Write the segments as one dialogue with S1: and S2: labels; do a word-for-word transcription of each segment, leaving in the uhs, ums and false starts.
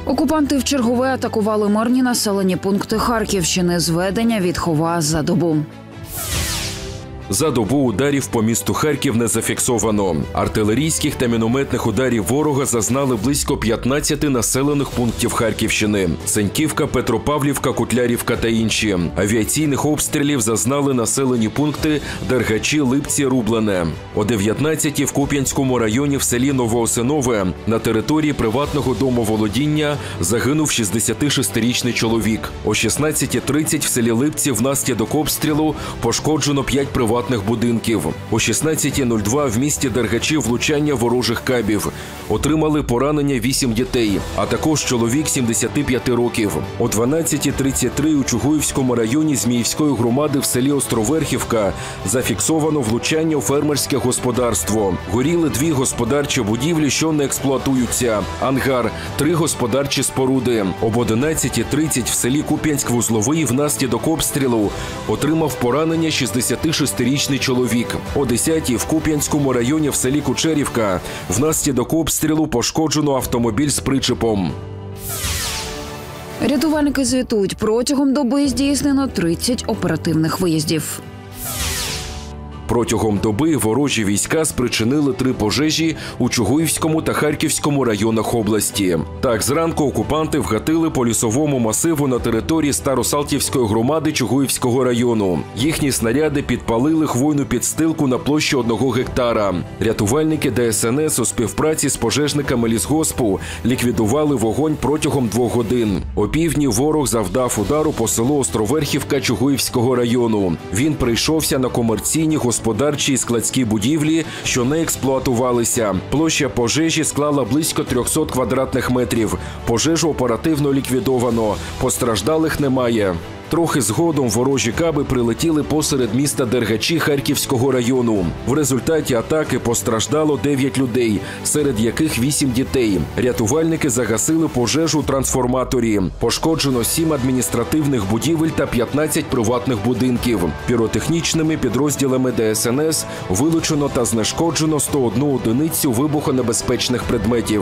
S1: Окупанти вчергове атакували мирні населені пункти Харківщини. Зведення від Хова за добу.
S2: За добу ударів по місту Харків не зафіксовано. Артилерійських та мінометних ударів ворога зазнали близько п'ятнадцяти населених пунктів Харківщини. Сеньківка, Петропавлівка, Кутлярівка та інші. Авіаційних обстрілів зазнали населені пункти Дергачі, Липці, Рублене. О дев'ятнадцятій в Куп'янському районі в селі Новоосинове на території приватного домоволодіння загинув шістдесятишестирічний чоловік. О шістнадцятій тридцять в селі Липці внаслідок обстрілу пошкоджено п'ять приватних будинків. О шістнадцятій нуль два в місті Дергачі влучання ворожих кабів. Отримали поранення вісім дітей, а також чоловік сімдесяти п'яти років. О дванадцятій тридцять три у Чугуївському районі Зміївської громади в селі Островерхівка зафіксовано влучання у фермерське господарство. Горіли дві господарчі будівлі, що не експлуатуються. Ангар, три господарчі споруди. Об одинадцятій тридцять в селі Куп'янськ-Вузловий внаслідок обстрілу отримав поранення шістдесятишестирічний чоловік. О десятій в Куп'янському районі в селі Кучерівка внаслідок обстрілу пошкоджено автомобіль з причепом.
S1: Рятувальники звітують, протягом доби здійснено тридцять оперативних виїздів.
S2: Протягом доби ворожі війська спричинили три пожежі у Чугуївському та Харківському районах області. Так, зранку окупанти вгатили по лісовому масиву на території Старосалтівської громади Чугуївського району. Їхні снаряди підпалили хвойну підстилку на площі одного гектара. Рятувальники Де Ес Ен Ес у співпраці з пожежниками лісгоспу ліквідували вогонь протягом двох годин. О півдні ворог завдав удару по селу Островерхівка Чугуївського району. Він прийшовся на комерційні господарські господарчі і складські будівлі, що не експлуатувалися. Площа пожежі склала близько трьохсот квадратних метрів. Пожежу оперативно ліквідовано. Постраждалих немає. Трохи згодом ворожі каби прилетіли посеред міста Дергачі Харківського району. В результаті атаки постраждало дев'ять людей, серед яких вісім дітей. Рятувальники загасили пожежу у трансформаторі. Пошкоджено сім адміністративних будівель та п'ятнадцять приватних будинків. Піротехнічними підрозділами Де Ес Ен Ес вилучено та знешкоджено сто одну одиницю вибухонебезпечних предметів.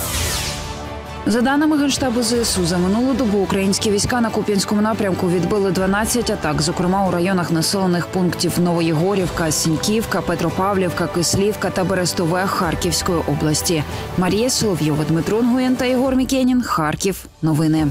S1: За даними Генштабу Зе Ес У, за минулу добу українські війська на Куп'янському напрямку відбили дванадцять атак, зокрема у районах населених пунктів Новоєгорівка, Сіньківка, Петропавлівка, Кислівка та Берестове Харківської області. Марія Соловйова, Дмитро Нгуєн та Єгор Мікенін. Харків. Новини.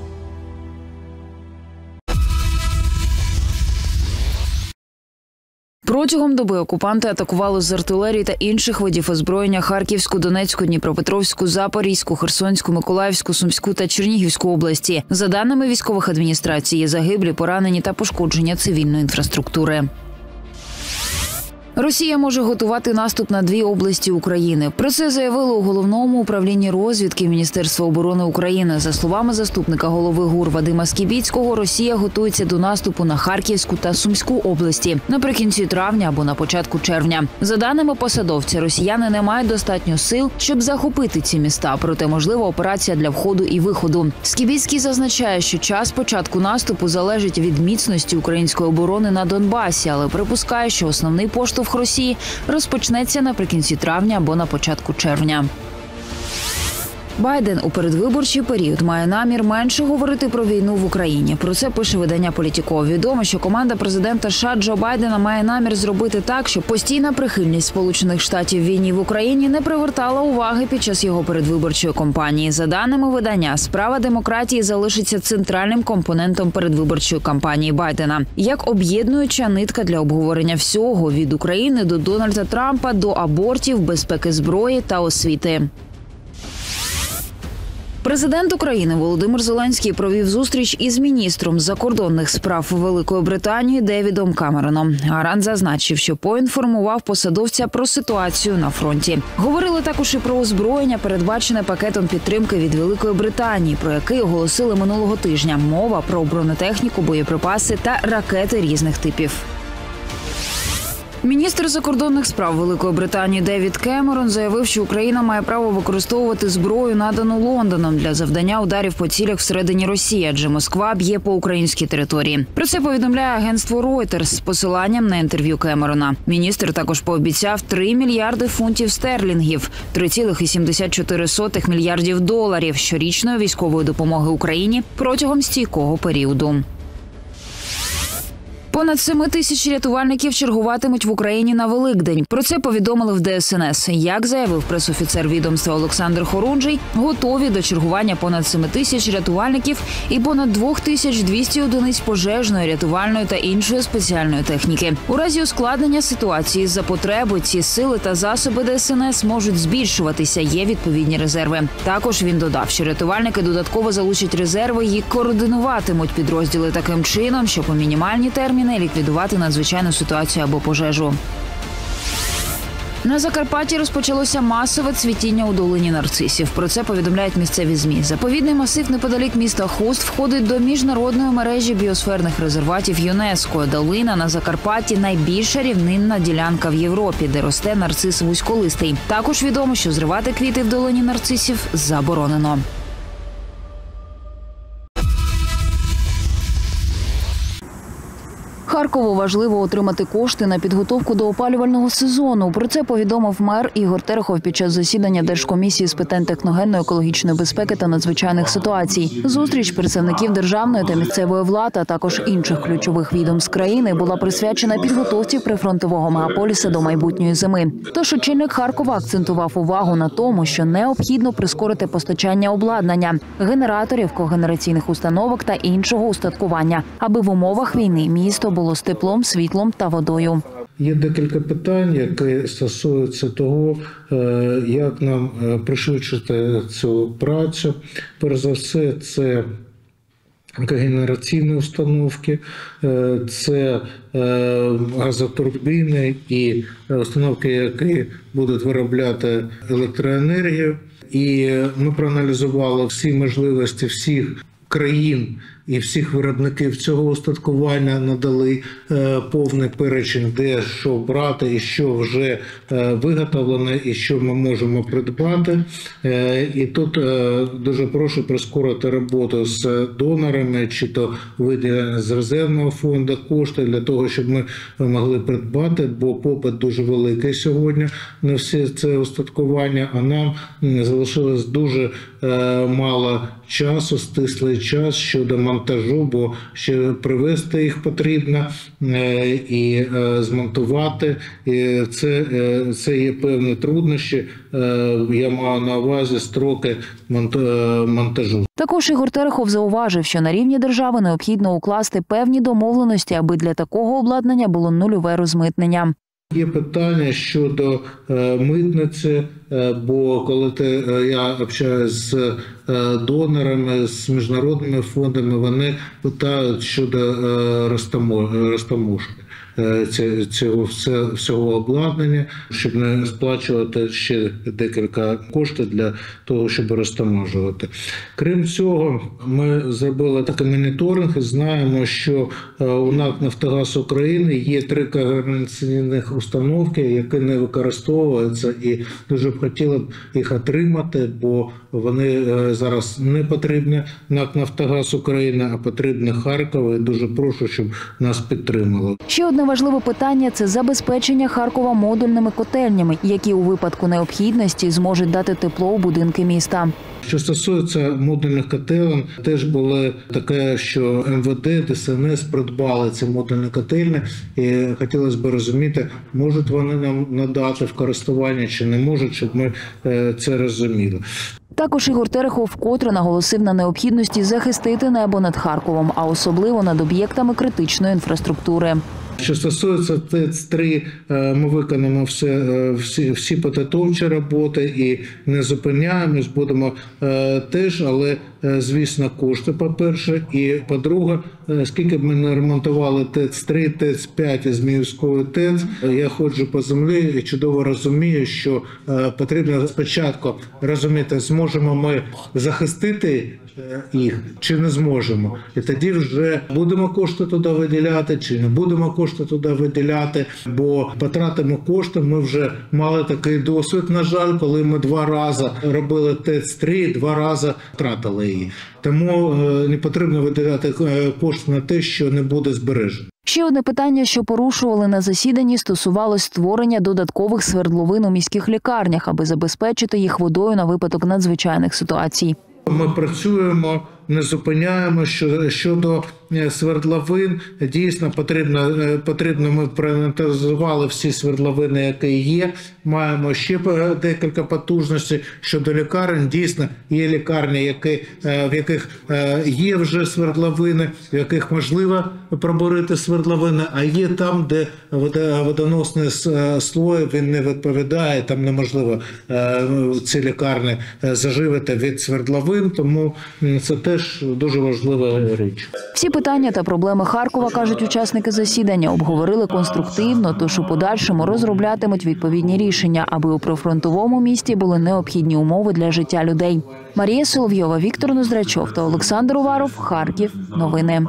S1: Протягом доби окупанти атакували з артилерії та інших видів озброєння Харківську, Донецьку, Дніпропетровську, Запорізьку, Херсонську, Миколаївську, Сумську та Чернігівську області. За даними військових адміністрацій, є загиблі, поранені та пошкодження цивільної інфраструктури. Росія може готувати наступ на дві області України. Про це заявили у Головному управлінні розвідки Міністерства оборони України. За словами заступника голови ГУР Вадима Скібіцького, Росія готується до наступу на Харківську та Сумську області наприкінці травня або на початку червня. За даними посадовця, росіяни не мають достатньо сил, щоб захопити ці міста, проте можлива операція для входу і виходу. Скібіцький зазначає, що час початку наступу залежить від міцності української оборони на Донбасі, але припускає, що основний поштовх Росії розпочнеться наприкінці травня або на початку червня. Байден у передвиборчий період має намір менше говорити про війну в Україні. Про це пише видання «Політіко». Відомо, що команда президента США Джо Байдена має намір зробити так, щоб постійна прихильність Сполучених Штатів війні в Україні не привертала уваги під час його передвиборчої кампанії. За даними видання, справа демократії залишиться центральним компонентом передвиборчої кампанії Байдена. Як об'єднуюча нитка для обговорення всього – від України до Дональда Трампа, до абортів, безпеки зброї та освіти. Президент України Володимир Зеленський провів зустріч із міністром закордонних справ Великої Британії Девідом Камероном. Гарант зазначив, що поінформував посадовця про ситуацію на фронті. Говорили також і про озброєння, передбачене пакетом підтримки від Великої Британії, про який оголосили минулого тижня. Мова про бронетехніку, боєприпаси та ракети різних типів. Міністр закордонних справ Великої Британії Девід Кемерон заявив, що Україна має право використовувати зброю, надану Лондоном, для завдання ударів по цілях всередині Росії, адже Москва б'є по українській території. Про це повідомляє агентство Reuters з посиланням на інтерв'ю Кемерона. Міністр також пообіцяв три мільярди фунтів стерлінгів, три цілих сімдесят чотири сотих мільярдів доларів щорічної військової допомоги Україні протягом стійкого періоду. Понад семи тисяч рятувальників чергуватимуть в Україні на Великдень. Про це повідомили в Де Ес Ен Ес. Як заявив пресофіцер відомства Олександр Хорунжий, готові до чергування понад семи тисяч рятувальників і понад дві тисячі двісті одиниць пожежної, рятувальної та іншої спеціальної техніки. У разі ускладнення ситуації з-за потреби ці сили та засоби Де Ес Ен Ес можуть збільшуватися, є відповідні резерви. Також він додав, що рятувальники додатково залучать резерви і координуватимуть підрозділи таким чином, щоб у мінімальні терміни ліквідувати надзвичайну ситуацію або пожежу. На Закарпатті розпочалося масове цвітіння у долині нарцисів. Про це повідомляють місцеві ЗМІ. Заповідний масив неподалік міста Хуст входить до міжнародної мережі біосферних резерватів ЮНЕСКО. Долина на Закарпатті – найбільша рівнинна ділянка в Європі, де росте нарцис вузьколистий. Також відомо, що зривати квіти в долині нарцисів заборонено. Харкову важливо отримати кошти на підготовку до опалювального сезону. Про це повідомив мер Ігор Терехов під час засідання Держкомісії з питань техногенної, екологічної безпеки та надзвичайних ситуацій. Зустріч представників державної та місцевої влади, а також інших ключових відомств країни була присвячена підготовці прифронтового мегаполіса до майбутньої зими. Тож очільник Харкова акцентував увагу на тому, що необхідно прискорити постачання обладнання, генераторів, когенераційних установок та іншого устаткування, аби в умовах війни місто було з теплом, світлом та водою.
S3: Є декілька питань, які стосуються того, як нам пришвидшити цю працю. Перш за все, це когенераційні установки, це газотурбіни і установки, які будуть виробляти електроенергію. І ми проаналізували всі можливості всіх країн і всіх виробників цього устаткування, надали е, повний перечень, де що брати і що вже е, виготовлено, і що ми можемо придбати. Е, і тут е, дуже прошу прискорити роботу з донорами, чи то виділення з резервного фонду кошти для того, щоб ми могли придбати, бо попит дуже великий сьогодні на все це устаткування, а нам залишилось дуже е, мало часу, стислий час щодо монтажу, бо ще привезти їх потрібно і змонтувати. І це, це є певні труднощі, я маю на увазі строки монтажу.
S1: Також Ігор Терехов зауважив, що на рівні держави необхідно укласти певні домовленості, аби для такого обладнання було нульове розмитнення.
S3: Є питання щодо е, митниці, е, бо коли ти, е, я общаюсь з е, донорами, з міжнародними фондами, вони питають щодо е, розтаможки цього всього обладнання, щоб не сплачувати ще декілька коштів для того, щоб розтаможувати. Крім цього, ми зробили такий моніторинг і знаємо, що у НАК «Нафтогаз України» є три когенераційних установки, які не використовуються, і дуже б хотіли б їх отримати, бо вони зараз не потрібні НАК «Нафтогаз України», а потрібні Харкову, і дуже прошу, щоб нас підтримали.
S1: Ще одне важливе питання – це забезпечення Харкова модульними котельнями, які у випадку необхідності зможуть дати тепло у будинки міста.
S3: Що стосується модульних котелень, теж було таке, що Ем Ве Де, Де Ес Ен Ес придбали ці модульні котельні, і хотілося б розуміти, можуть вони нам надати в користування чи не можуть, щоб ми це розуміли.
S1: Також Ігор Терехов вкотре наголосив на необхідності захистити небо над Харковом, а особливо над об'єктами критичної інфраструктури.
S3: Що стосується Т Е Ц три, ми виконаємо все, всі, всі підготовчі роботи і не зупиняємось, будемо теж, але, звісно, кошти, по-перше, і, по-друге, скільки б ми не ремонтували ТЕЦ три, ТЕЦ п'ять і Зміївської ТЕЦ, я ходжу по землі і чудово розумію, що потрібно спочатку розуміти, зможемо ми захистити їх чи не зможемо. І тоді вже будемо кошти туди виділяти чи не будемо кошти туди виділяти, бо потратимо кошти. Ми вже мали такий досвід, на жаль, коли ми два рази робили ТЕЦ три, два рази втратили її. Тому не потрібно виділяти кошти на те, що не буде збережено.
S1: Ще одне питання, що порушували на засіданні, стосувалось створення додаткових свердловин у міських лікарнях, аби забезпечити їх водою на випадок надзвичайних ситуацій.
S3: Ми працюємо, не зупиняємо. Щодо свердловин, дійсно потрібно, потрібно ми проінвентаризували всі свердловини, які є. Маємо ще декілька потужностей. Щодо лікарень, дійсно є лікарні, які, в яких є вже свердловини, в яких можливо пробурити свердловини, а є там, де водоносний слой він не відповідає, там неможливо ці лікарні заживити від свердловин, тому це теж дуже важлива річ.
S1: Всі питання та проблеми Харкова, кажуть учасники засідання, обговорили конструктивно, тож у подальшому розроблятимуть відповідні рішення, аби у прифронтовому місті були необхідні умови для життя людей. Марія Соловйова, Віктор Ноздрачов та Олександр Уваров. Харків. Новини.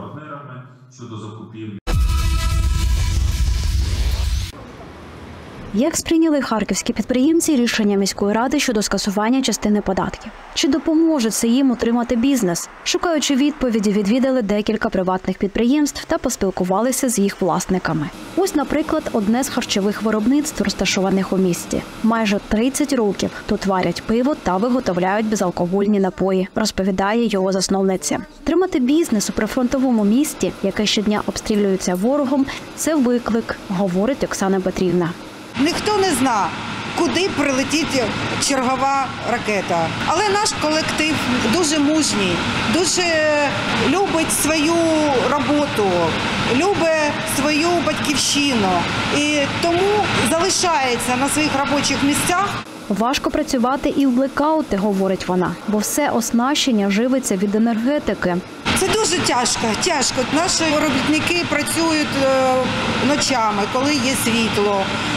S4: Як сприйняли харківські підприємці рішення міської ради щодо скасування частини податків? Чи допоможе це їм утримати бізнес? Шукаючи відповіді, відвідали декілька приватних підприємств та поспілкувалися з їх власниками. Ось, наприклад, одне з харчових виробництв, розташованих у місті. Майже тридцять років тут варять пиво та виготовляють безалкогольні напої, розповідає його засновниця. Тримати бізнес у прифронтовому місті, яке щодня обстрілюється ворогом, це виклик, говорить Оксана Петрівна.
S5: Ніхто не знає, куди прилетить чергова ракета. Але наш колектив дуже мужній, дуже любить свою роботу, любить свою батьківщину. І тому залишається на своїх робочих місцях.
S4: Важко працювати і в блекаути, говорить вона, бо все оснащення живиться від енергетики.
S5: Це дуже тяжко, тяжко. Наші робітники працюють ночами, коли є світло.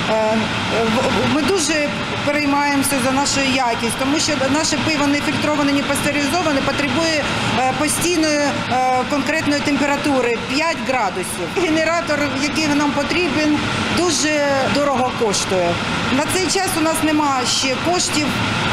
S5: Ми дуже переймаємося за нашу якість, тому що наше пиво не фільтроване, не пастеризоване, потребує постійної конкретної температури – п'ять градусів. Генератор, який нам потрібен, дуже дорого коштує. На цей час у нас немає ще коштів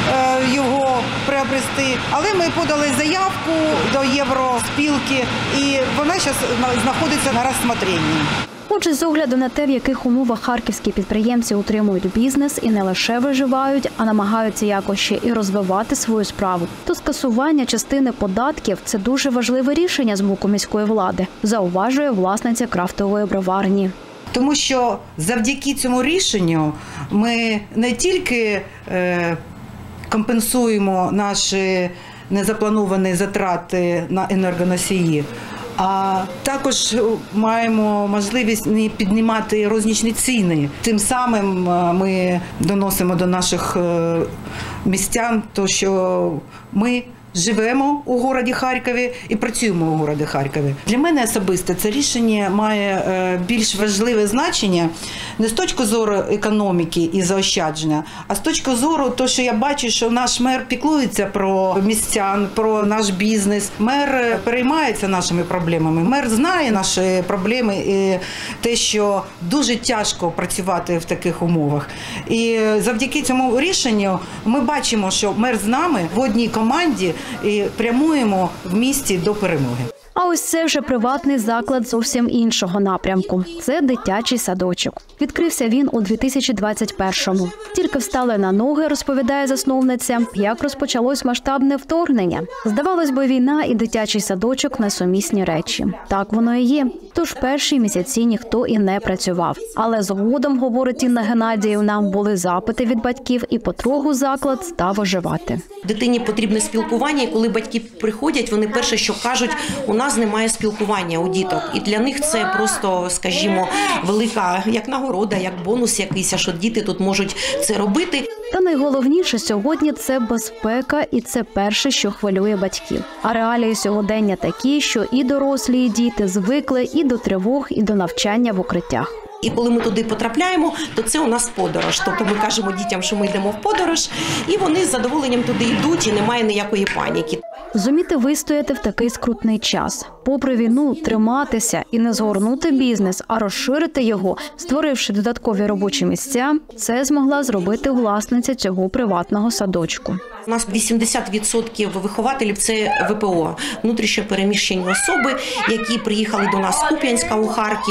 S5: його приобрести, але ми подали заявку до Євроспілки, і вона зараз знаходиться на розгляді.
S4: Отже, з огляду на те, в яких умовах харківські підприємці утримують бізнес і не лише виживають, а намагаються якось ще і розвивати свою справу, то скасування частини податків – це дуже важливе рішення з боку міської влади, зауважує власниця крафтової броварні.
S5: Тому що завдяки цьому рішенню ми не тільки е, компенсуємо наші незаплановані затрати на енергоносії, а також маємо можливість не піднімати рознічні ціни. Тим самим ми доносимо до наших містян, то, що ми живемо у місті Харкові і працюємо у місті Харкові. Для мене особисто це рішення має більш важливе значення не з точки зору економіки і заощадження, а з точки зору того, що я бачу, що наш мер піклується про містян, про наш бізнес. Мер переймається нашими проблемами. Мер знає наші проблеми і те, що дуже тяжко працювати в таких умовах. І завдяки цьому рішенню ми бачимо, що мер з нами в одній команді і прямуємо в місті до перемоги.
S4: А ось це вже приватний заклад зовсім іншого напрямку. Це дитячий садочок. Відкрився він у дві тисячі двадцять першому. Тільки встали на ноги, розповідає засновниця, як розпочалось масштабне вторгнення. Здавалось би, війна і дитячий садочок – несумісні речі. Так воно і є. Тож перші місяці ніхто і не працював. Але згодом, говорить Інна Геннадіївна, були запити від батьків і потроху заклад став оживати.
S6: Дитині потрібне спілкування, і коли батьки приходять, вони перше, що кажуть, у нас немає спілкування у діток. І для них це просто, скажімо, велика як нагорода, як бонус якийсь, що діти тут можуть це робити.
S4: Та найголовніше сьогодні – це безпека, і це перше, що хвилює батьків. А реалії сьогодення такі, що і дорослі, і діти звикли і до тривог, і до навчання в укриттях.
S6: І коли ми туди потрапляємо, то це у нас подорож. Тобто ми кажемо дітям, що ми йдемо в подорож, і вони з задоволенням туди йдуть, і немає ніякої паніки.
S4: Зуміти вистояти в такий скрутний час. Попри війну, триматися і не згорнути бізнес, а розширити його, створивши додаткові робочі місця, це змогла зробити власниця цього приватного садочку.
S6: У нас вісімдесят відсотків вихователів – це ве пе о, внутрішньо переміщені особи, які приїхали до нас з Куп'янська у Харків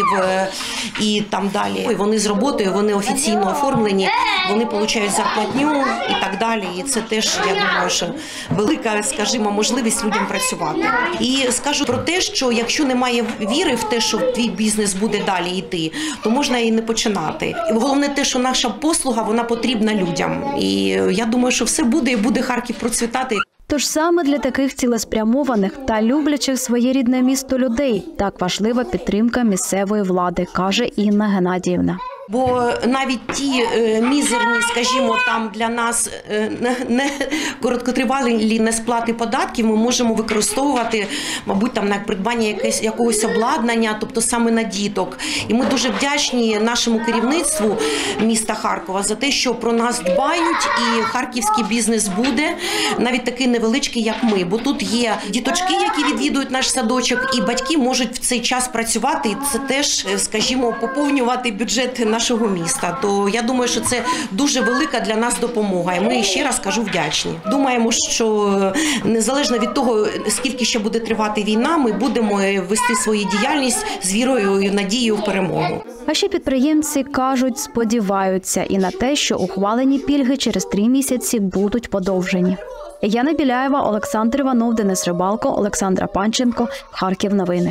S6: і там далі. І вони з роботою, вони офіційно оформлені, вони отримують зарплатню і так далі. І це теж, я думаю, що велика, скажімо, можливість людям працювати. І скажу про те, що якщо немає віри в те, що твій бізнес буде далі йти, то можна і не починати. І головне те, що наша послуга, вона потрібна людям. І я думаю, що все буде і буде Харків процвітати.
S4: Тож саме для таких цілеспрямованих та люблячих своє рідне місто людей так важлива підтримка місцевої влади, каже Інна Геннадіївна.
S6: Бо навіть ті е, мізерні, скажімо, там для нас е, не, не короткотривалі несплати податків ми можемо використовувати, мабуть, там на придбання якесь, якогось обладнання, тобто саме на діток. І ми дуже вдячні нашому керівництву міста Харкова за те, що про нас дбають, і харківський бізнес буде, навіть такий невеличкий, як ми. Бо тут є діточки, які відвідують наш садочок, і батьки можуть в цей час працювати, і це теж, скажімо, поповнювати бюджет на нашого міста. То я думаю, що це дуже велика для нас допомога. І ми, ще раз кажу, вдячні. Думаємо, що незалежно від того, скільки ще буде тривати війна, ми будемо вести свою діяльність з вірою і надією в перемогу.
S4: А ще підприємці кажуть, сподіваються і на те, що ухвалені пільги через три місяці будуть подовжені. Яна Біляєва, Олександр Іванов, Денис Рибалко, Олександра Панченко. Харків новини.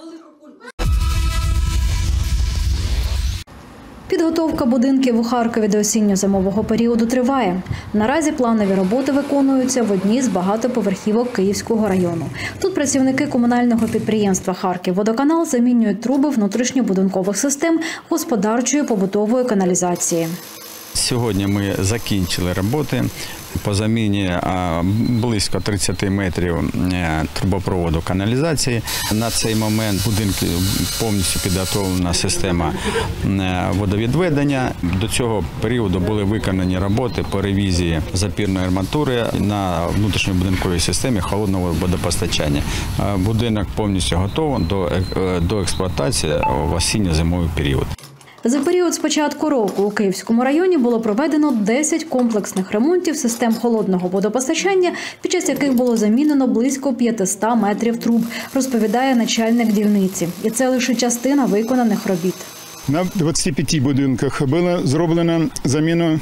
S4: Підготовка будинків у Харкові до осінньо-зимового періоду триває. Наразі планові роботи виконуються в одній з багатоповерхівок Київського району. Тут працівники комунального підприємства «Харківводоканал» замінюють труби внутрішньобудинкових систем господарчої побутової каналізації.
S7: Сьогодні ми закінчили роботи по заміні близько тридцять метрів трубопроводу каналізації. На цей момент в будинку повністю підготовлена система водовідведення. До цього періоду були виконані роботи по ревізії запірної арматури на внутрішньобудинковій системі холодного водопостачання. Будинок повністю готовий до експлуатації в осінньо-зимовий період.
S4: За період з початку року у Київському районі було проведено десять комплексних ремонтів систем холодного водопостачання, під час яких було замінено близько п'ятсот метрів труб, розповідає начальник дільниці. І це лише частина виконаних робіт.
S8: На двадцяти п'яти будинках було зроблено заміну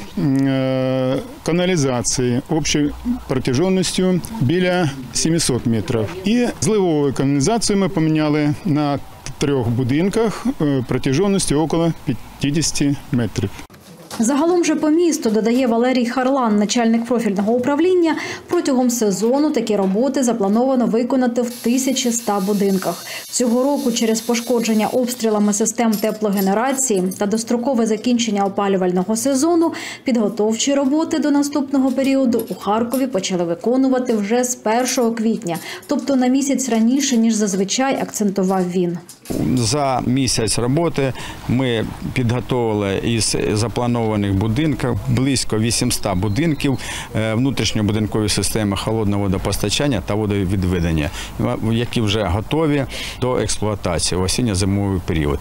S8: каналізації общою протяжністю біля сімсот метрів. І зливову каналізацію ми поміняли на трьох будинках протяжністю около п'ятдесят метрів.
S4: Загалом же по місту, додає Валерій Харлан, начальник профільного управління, протягом сезону такі роботи заплановано виконати в тисячі ста будинках. Цього року через пошкодження обстрілами систем теплогенерації та дострокове закінчення опалювального сезону підготовчі роботи до наступного періоду у Харкові почали виконувати вже з першого квітня, тобто на місяць раніше, ніж зазвичай, акцентував він.
S7: За місяць роботи ми підготовили із запланованих будинків близько вісімсот будинків внутрішньобудинкової системи холодного водопостачання та водовідведення, які вже готові до експлуатації в осінньо-зимовий період.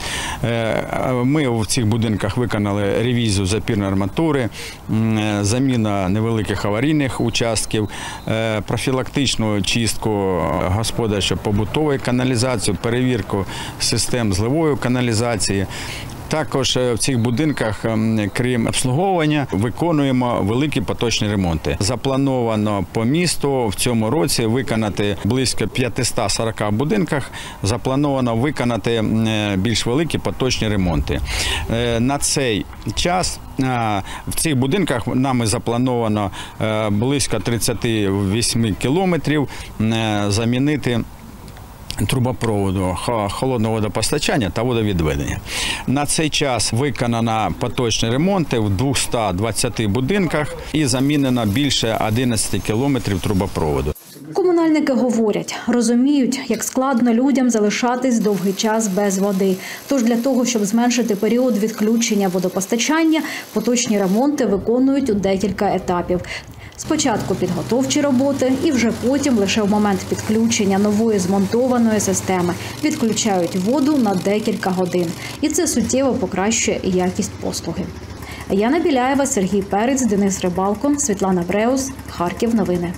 S7: Ми в цих будинках виконали ревізію запірної арматури, заміна невеликих аварійних участків, профілактичну чистку господарчо-побутової каналізації, перевірку систем зливової каналізації. Також в цих будинках, крім обслуговування, виконуємо великі поточні ремонти. Заплановано по місту в цьому році виконати близько п'ятсот сорок будинках, заплановано виконати більш великі поточні ремонти. На цей час в цих будинках нами заплановано близько тридцять вісім кілометрів замінити трубопроводу холодного водопостачання та водовідведення. На цей час виконано поточні ремонти в двохстах двадцяти будинках і замінено більше одинадцяти кілометрів трубопроводу.
S4: Комунальники говорять, розуміють, як складно людям залишатись довгий час без води. Тож для того, щоб зменшити період відключення водопостачання, поточні ремонти виконують у декілька етапів. Спочатку підготовчі роботи і вже потім, лише в момент підключення нової змонтованої системи, відключають воду на декілька годин. І це суттєво покращує якість послуги. Яна Біляєва, Сергій Перець, Денис Рибалко, Світлана Бреус, Харків новини.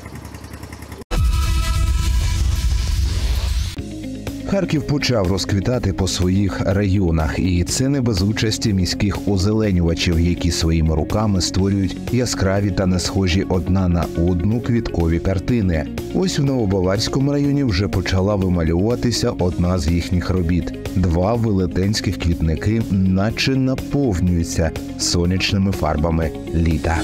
S9: Харків почав розквітати по своїх районах, і це не без участі міських озеленювачів, які своїми руками створюють яскраві та не схожі одна на одну квіткові картини. Ось в Новобаварському районі вже почала вимальовуватися одна з їхніх робіт. Два велетенських квітники наче наповнюються сонячними фарбами літа.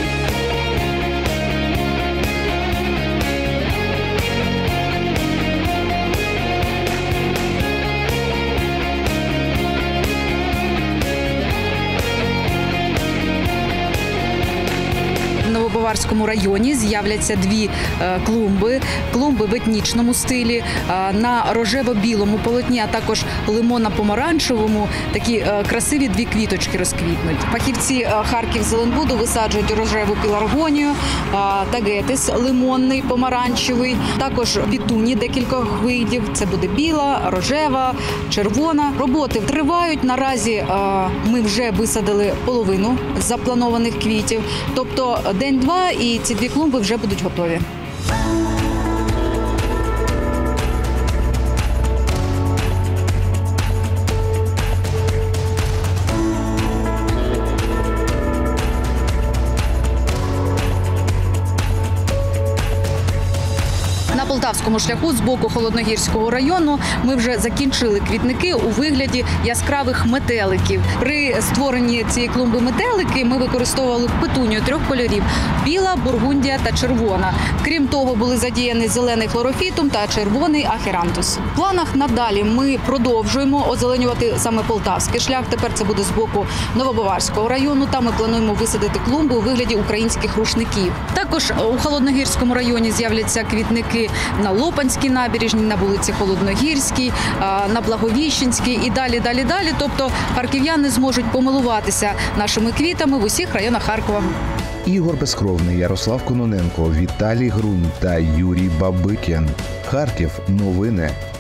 S10: В Баварському районі з'являться дві е, клумби. Клумби в етнічному стилі, е, на рожево-білому полотні, а також лимонно-помаранчевому. Такі е, красиві дві квіточки розквітнуть. Фахівці е, Харківзеленбуду висаджують рожеву пеларгонію, е, тагетис лимонний, помаранчевий, також пітуні декількох видів. Це буде біла, рожева, червона. Роботи тривають. Наразі е, ми вже висадили половину з запланованих квітів. Тобто день-два і ці дві клумби вже будуть готові. На Полтавському шляху з боку Холодногірського району ми вже закінчили квітники у вигляді яскравих метеликів. При створенні цієї клумби метелики ми використовували петунію трьох кольорів – біла, бургундія та червона. Крім того, були задіяні зелений хлорофітум та червоний ахерантус. В планах надалі ми продовжуємо озеленювати саме Полтавський шлях. Тепер це буде з боку Новобаварського району. Там ми плануємо висадити клумби у вигляді українських рушників. Також у Холодногірському районі з'являться квітники на Лопанській набережній, на вулиці Холодногірській, на Благовіщенській і далі, далі, далі. Тобто харків'яни зможуть помилуватися нашими квітами в усіх районах Харкова.
S9: Ігор Безкровний, Ярослав Кононенко, Віталій Грунь та Юрій Бабикін. Харків новини.